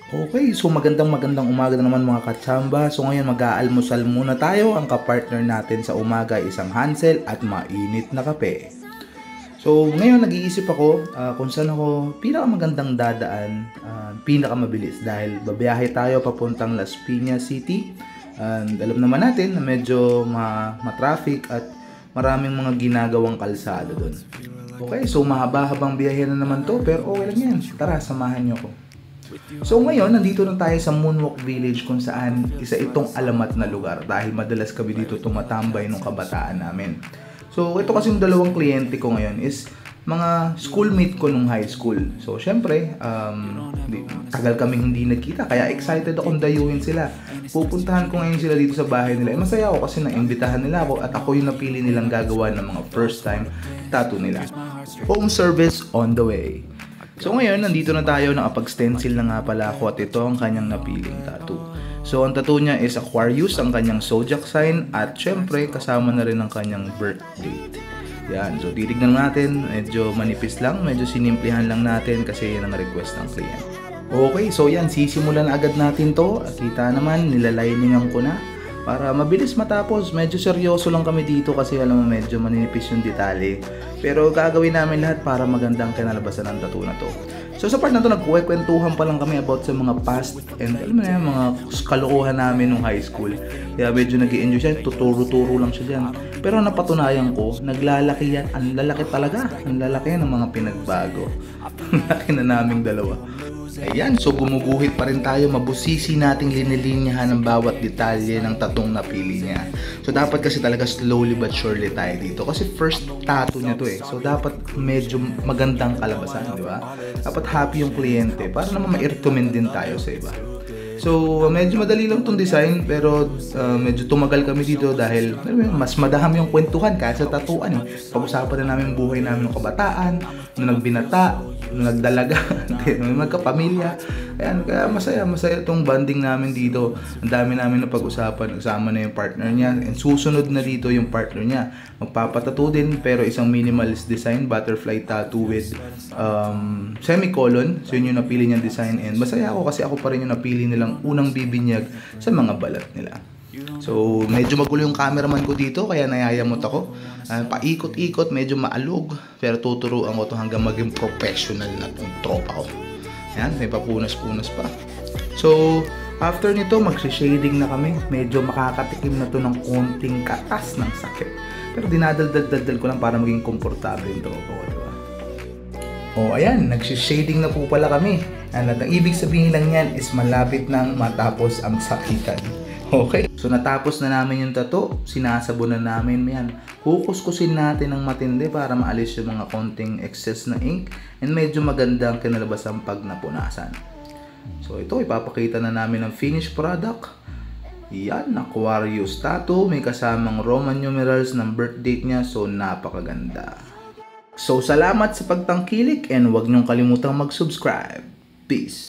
Okay, so magandang umaga na naman mga katsamba. So ngayon mag-aalmusal muna tayo. Ang kapartner natin sa umaga ay isang Hansel at mainit na kape. So ngayon nag-iisip ako kung saan ako pinakamagandang dadaan, pinakamabilis dahil babiyahe tayo papuntang Las Piñas City. And alam naman natin na medyo ma-traffic at maraming mga ginagawang kalsada doon. Okay, so mahaba-habang biyahe na naman to pero okay lang yan. Tara, samahan niyo ako. So ngayon, nandito na tayo sa Moonwalk Village kung saan isa itong alamat na lugar dahil madalas kami dito tumatambay nung kabataan namin. So ito kasi yung dalawang kliyente ko ngayon is mga schoolmate ko nung high school. So syempre, tagal kaming hindi nagkita kaya excited akong dayuhin sila. Pupuntahan ko ngayon sila dito sa bahay nila. Masaya ako kasi naimbitahan nila ako at ako yung napili nilang gagawa ng mga first time tattoo nila. Home service on the way. So ngayon, nandito na tayo, nakapag-stencil na nga pala ako at ito ang kanyang napiling tattoo. So ang tattoo niya is Aquarius, ang kanyang zodiac sign at syempre kasama na rin ang kanyang birth date. Yan, so titignan natin, medyo manipis lang, medyo sinimplihan lang natin kasi yan ang request ng client. Okay, so yan, sisimulan agad natin to. Kita naman, nilaliningan ko na para mabilis matapos. Medyo seryoso lang kami dito kasi alam mo medyo maninipis yung detalye. Pero gagawin namin lahat para magandang kinalabasan ng tattoo na to. So sa part na to, nagkukwentuhan pa lang kami about sa mga past and alam mo na yung mga kalokohan namin nung high school. Kaya medyo nag-i-enjoy siya, tuturo-turo lang siya dyan. Pero napatunayan ko, naglalaki yan. Ang lalaki talaga. Ang lalaki ng mga pinagbago. Ang laki na naming dalawa. Ayan, so gumuguhit pa rin tayo, mabusisi nating linilinyahan ng bawat detalye ng tatong napili niya. So dapat kasi talaga slowly but surely tayo dito kasi first tattoo niya to eh. So dapat medyo magandang kalabasan, di ba? Dapat happy yung kliyente para naman ma-recommend din tayo sa iba. So medyo madali lang tong design pero medyo tumagal kami dito dahil mas madaham yung kwentuhan kaya sa tatuan. Pag-usapan na namin buhay namin ng kabataan, nung nagbinata, nung nagdalaga, nung magkapamilya. Ayan, kaya masaya itong bonding namin dito. Ang dami namin na pag-usapan, kasama na yung partner niya and susunod na dito yung partner niya. Magpapatattoo din pero isang minimalist design, butterfly tattoo with semicolon. So yun yung napili niyang design and masaya ako kasi ako pa rin yung napili nilang unang bibinyag sa mga balat nila. So medyo magulo yung cameraman ko dito kaya nayayamot ako. Paikot-ikot, medyo maalog pero tuturuan ko to hanggang maging professional na tong tropa ko. Ayan, may papunas-punas pa. So after nito magsi-shading na kami. Medyo makakatikim na to ng konting katas ng sakit. Pero dinadaldal ko lang para maging komportable yung tropa ko, diba? O ayan, nagsi-shading na po pala kami. Ang ibig sabihin lang yan is malapit nang matapos ang sakitan. Okay, so natapos na namin yung tattoo, sinasabon na namin yan. Kukuskusin natin ng matindi para maalis yung mga konting excess na ink and medyo magandang kinalabasan pag napunasan. So ito, ipapakita na namin ang finished product. Yan, Aquarius tattoo, may kasamang Roman numerals ng birth date niya, so napakaganda. So salamat sa pagtangkilik and huwag niyong kalimutang mag-subscribe. Peace!